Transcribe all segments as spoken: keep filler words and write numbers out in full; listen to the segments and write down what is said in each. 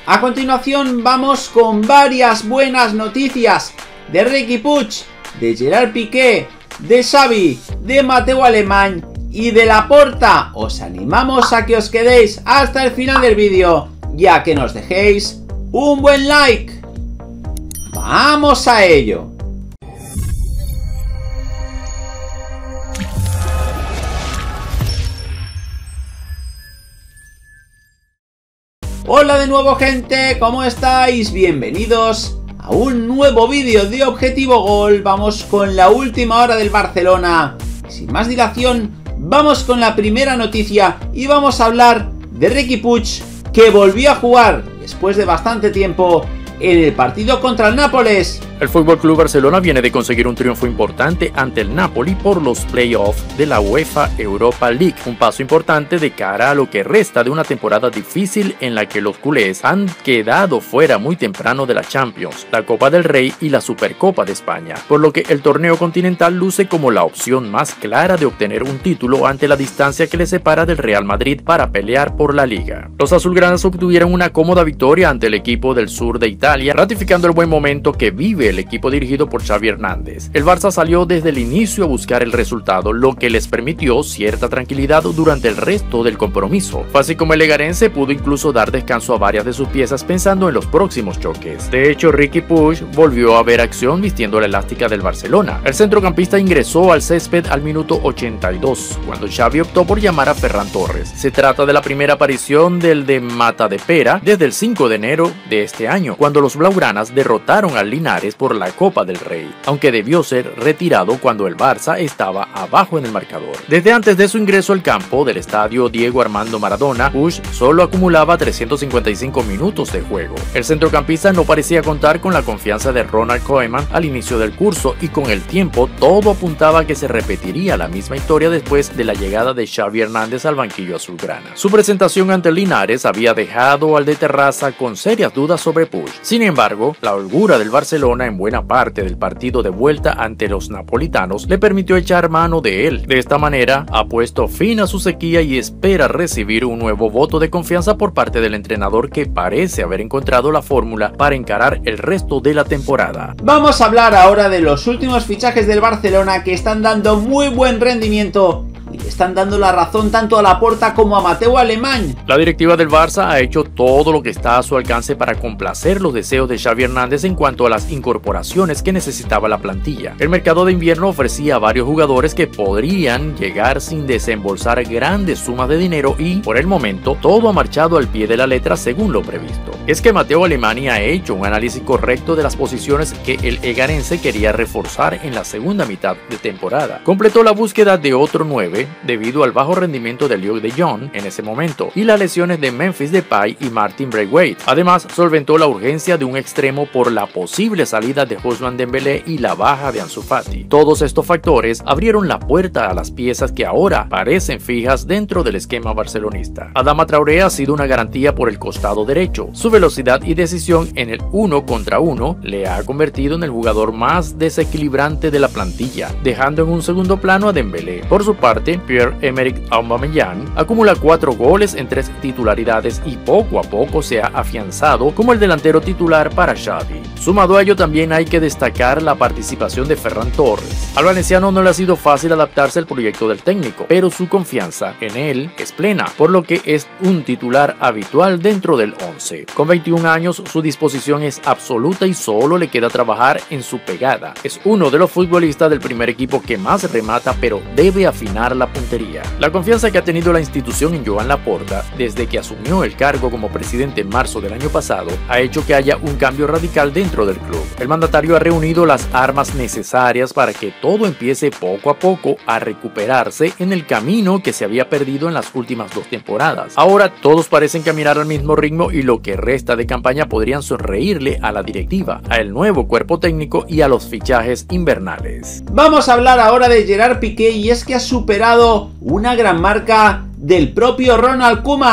A continuación vamos con varias buenas noticias de Riqui Puig, de Gerard Piqué, de Xavi, de Mateu Alemany y de Laporta. Os animamos a que os quedéis hasta el final del vídeo y a que nos dejéis un buen like. ¡Vamos a ello! Hola de nuevo, gente, ¿cómo estáis? Bienvenidos a un nuevo vídeo de Objetivo Gol. Vamos con la última hora del Barcelona. Sin más dilación, vamos con la primera noticia y vamos a hablar de Riqui Puig, que volvió a jugar después de bastante tiempo en el partido contra el Nápoles. El F C Barcelona viene de conseguir un triunfo importante ante el Napoli por los playoffs de la UEFA Europa League, un paso importante de cara a lo que resta de una temporada difícil en la que los culés han quedado fuera muy temprano de la Champions, la Copa del Rey y la Supercopa de España, por lo que el torneo continental luce como la opción más clara de obtener un título ante la distancia que le separa del Real Madrid para pelear por la Liga. Los azulgranas obtuvieron una cómoda victoria ante el equipo del sur de Italia, ratificando el buen momento que vive el equipo dirigido por Xavi Hernández. El Barça salió desde el inicio a buscar el resultado, lo que les permitió cierta tranquilidad durante el resto del compromiso. Fue así como el legarense pudo incluso dar descanso a varias de sus piezas pensando en los próximos choques. De hecho, Riqui Puig volvió a ver acción vistiendo la elástica del Barcelona. El centrocampista ingresó al césped al minuto ochenta y dos, cuando Xavi optó por llamar a Ferran Torres. Se trata de la primera aparición del de Matadepera desde el cinco de enero de este año, cuando los blaugranas derrotaron al Linares por la Copa del Rey, aunque debió ser retirado cuando el Barça estaba abajo en el marcador. Desde antes de su ingreso al campo del estadio Diego Armando Maradona, Puig solo acumulaba trescientos cincuenta y cinco minutos de juego. El centrocampista no parecía contar con la confianza de Ronald Koeman al inicio del curso, y con el tiempo todo apuntaba a que se repetiría la misma historia después de la llegada de Xavi Hernández al banquillo azulgrana. Su presentación ante el Linares había dejado al de Terraza con serias dudas sobre Puig. Sin embargo, la holgura del Barcelona en buena parte del partido de vuelta ante los napolitanos le permitió echar mano de él. De esta manera, ha puesto fin a su sequía y espera recibir un nuevo voto de confianza por parte del entrenador, que parece haber encontrado la fórmula para encarar el resto de la temporada. Vamos a hablar ahora de los últimos fichajes del Barcelona, que están dando muy buen rendimiento y le están dando la razón tanto a Laporta como a Mateu Alemany. La directiva del Barça ha hecho todo lo que está a su alcance para complacer los deseos de Xavi Hernández en cuanto a las incorporaciones que necesitaba la plantilla. El mercado de invierno ofrecía a varios jugadores que podrían llegar sin desembolsar grandes sumas de dinero y, por el momento, todo ha marchado al pie de la letra según lo previsto. Es que Mateu Alemany ha hecho un análisis correcto de las posiciones que el egarense quería reforzar en la segunda mitad de temporada. Completó la búsqueda de otro nueve debido al bajo rendimiento de Luuk de Jong en ese momento y las lesiones de Memphis Depay y Martin Braithwaite. Además, solventó la urgencia de un extremo por la posible salida de Ousmane Dembélé y la baja de Ansu Fati. Todos estos factores abrieron la puerta a las piezas que ahora parecen fijas dentro del esquema barcelonista. Adama Traoré ha sido una garantía por el costado derecho. Su velocidad y decisión en el uno contra uno le ha convertido en el jugador más desequilibrante de la plantilla, dejando en un segundo plano a Dembélé. Por su parte, Pierre-Emerick Aubameyang acumula cuatro goles en tres titularidades y poco a poco se ha afianzado como el delantero titular para Xavi. Sumado a ello, también hay que destacar la participación de Ferran Torres. Al valenciano no le ha sido fácil adaptarse al proyecto del técnico, pero su confianza en él es plena, por lo que es un titular habitual dentro del once. Con veintiún años, su disposición es absoluta y solo le queda trabajar en su pegada. Es uno de los futbolistas del primer equipo que más remata, pero debe afinar la puntería. La confianza que ha tenido la institución en Joan Laporta desde que asumió el cargo como presidente en marzo del año pasado ha hecho que haya un cambio radical dentro del club. El mandatario ha reunido las armas necesarias para que todo empiece poco a poco a recuperarse en el camino que se había perdido en las últimas dos temporadas. Ahora todos parecen caminar al mismo ritmo y lo que resta de campaña podrían sonreírle a la directiva, al nuevo cuerpo técnico y a los fichajes invernales. Vamos a hablar ahora de Gerard Piqué, y es que ha superado una gran marca del propio Ronald Koeman.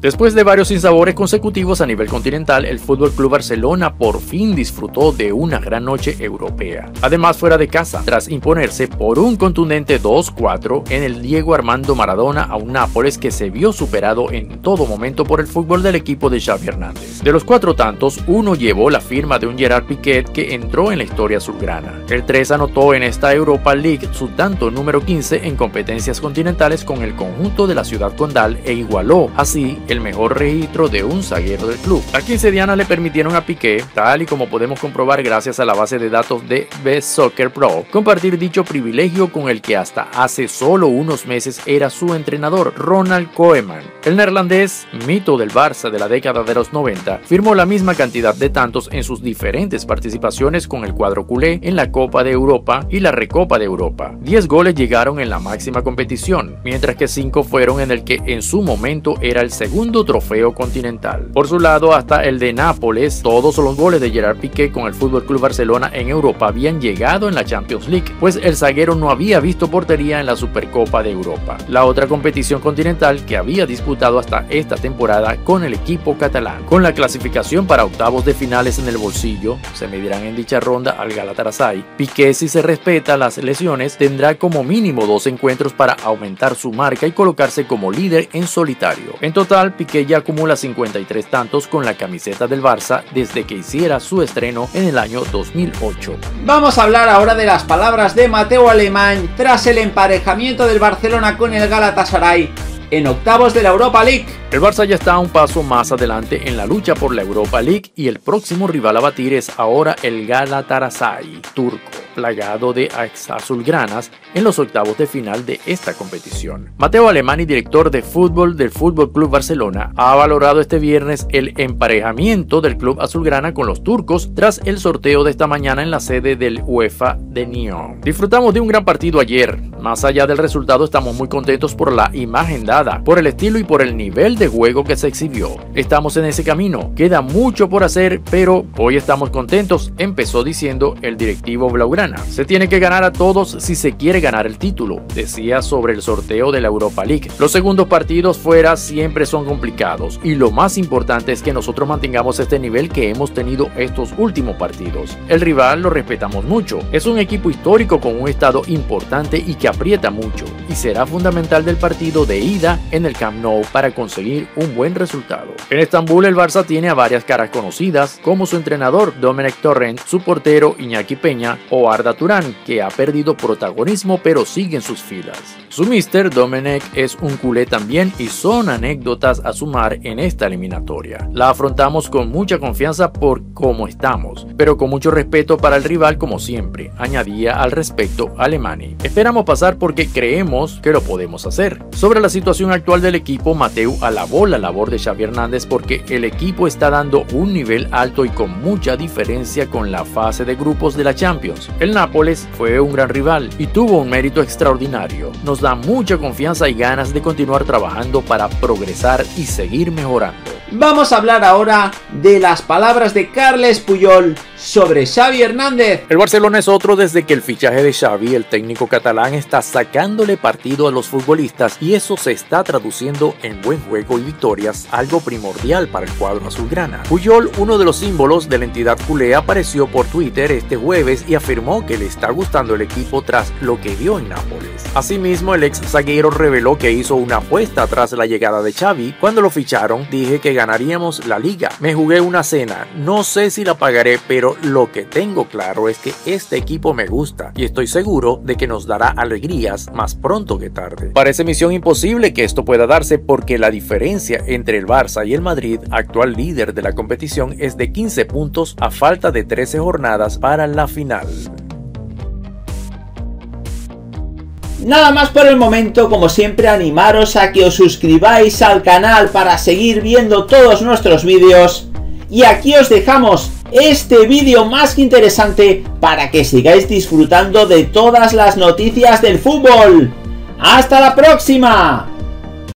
Después de varios sinsabores consecutivos a nivel continental, el F C Barcelona por fin disfrutó de una gran noche europea. Además, fuera de casa, tras imponerse por un contundente dos cuatro en el Diego Armando Maradona a un Nápoles que se vio superado en todo momento por el fútbol del equipo de Xavi Hernández. De los cuatro tantos, uno llevó la firma de un Gerard Piqué que entró en la historia azulgrana. El tres anotó en esta Europa League su tanto número quince en competencias continentales con el conjunto de la ciudad condal e igualó así el mejor registro de un zaguero del club. Las quince dianas le permitieron a Piqué, tal y como podemos comprobar gracias a la base de datos de Best Soccer Pro, compartir dicho privilegio con el que hasta hace solo unos meses era su entrenador, Ronald Koeman. El neerlandés, mito del Barça de la década de los noventa, firmó la misma cantidad de tantos en sus diferentes participaciones con el cuadro culé en la Copa de Europa y la Recopa de Europa. diez goles llegaron en la máxima competición, mientras que cinco fueron en el que en su momento era el segundo trofeo continental. Por su lado, hasta el de Nápoles, todos los goles de Gerard Piqué con el F C Barcelona en Europa habían llegado en la Champions League, pues el zaguero no había visto portería en la Supercopa de Europa, la otra competición continental que había disputado hasta esta temporada con el equipo catalán. Con la clasificación para octavos de finales en el bolsillo, se medirán en dicha ronda al Galatasaray. Piqué, si se respeta las lesiones, tendrá como mínimo dos encuentros para aumentar su marca y colocarse como líder en solitario. En total, Piqué ya acumula cincuenta y tres tantos con la camiseta del Barça desde que hiciera su estreno en el año dos mil ocho. Vamos a hablar ahora de las palabras de Mateu Alemany tras el emparejamiento del Barcelona con el Galatasaray en octavos de la Europa League. El Barça ya está un paso más adelante en la lucha por la Europa League y el próximo rival a batir es ahora el Galatasaray turco, plagado de ex azulgranas en los octavos de final de esta competición. Mateu Alemany, director de fútbol del F C Barcelona, ha valorado este viernes el emparejamiento del club azulgrana con los turcos tras el sorteo de esta mañana en la sede del UEFA de Nyon. Disfrutamos de un gran partido ayer. Más allá del resultado, estamos muy contentos por la imagen dada, por el estilo y por el nivel de juego que se exhibió. Estamos en ese camino, queda mucho por hacer, pero hoy estamos contentos, empezó diciendo el directivo blaugrana. Se tiene que ganar a todos si se quiere ganar el título, decía sobre el sorteo de la Europa League. Los segundos partidos fuera siempre son complicados y lo más importante es que nosotros mantengamos este nivel que hemos tenido estos últimos partidos. El rival lo respetamos mucho, es un equipo histórico con un estado importante y que aprieta mucho y será fundamental del partido de ida en el Camp Nou para conseguir un buen resultado. En Estambul el Barça tiene a varias caras conocidas como su entrenador Domenech Torrent, su portero Iñaki Peña o Arda Turan, que ha perdido protagonismo pero sigue en sus filas. Su mister Domenech es un culé también y son anécdotas a sumar en esta eliminatoria. La afrontamos con mucha confianza por cómo estamos, pero con mucho respeto para el rival como siempre, añadía al respecto Alemany. Esperamos pasar porque creemos que lo podemos hacer. Sobre la situación actual del equipo, Mateu alabó la labor de Xavi Hernández porque el equipo está dando un nivel alto y con mucha diferencia con la fase de grupos de la Champions. El Nápoles fue un gran rival y tuvo un mérito extraordinario. Nos da mucha confianza y ganas de continuar trabajando para progresar y seguir mejorando. Vamos a hablar ahora de las palabras de Carles Puyol sobre Xavi Hernández. El Barcelona es otro desde que el fichaje de Xavi, el técnico catalán, está sacándole partido a los futbolistas y eso se está traduciendo en buen juego y victorias, algo primordial para el cuadro azulgrana. Puyol, uno de los símbolos de la entidad culé, apareció por Twitter este jueves y afirmó que le está gustando el equipo tras lo que vio en Nápoles. Asimismo, el ex zaguero reveló que hizo una apuesta tras la llegada de Xavi. Cuando lo ficharon, dije que ganaríamos la liga. Me jugué una cena, no sé si la pagaré, pero lo que tengo claro es que este equipo me gusta y estoy seguro de que nos dará alegrías más pronto que tarde. Parece misión imposible que esto pueda darse porque la diferencia entre el Barça y el Madrid, actual líder de la competición, es de quince puntos a falta de trece jornadas para la final. Nada más por el momento, como siempre animaros a que os suscribáis al canal para seguir viendo todos nuestros vídeos y aquí os dejamos este vídeo más que interesante para que sigáis disfrutando de todas las noticias del fútbol. ¡Hasta la próxima!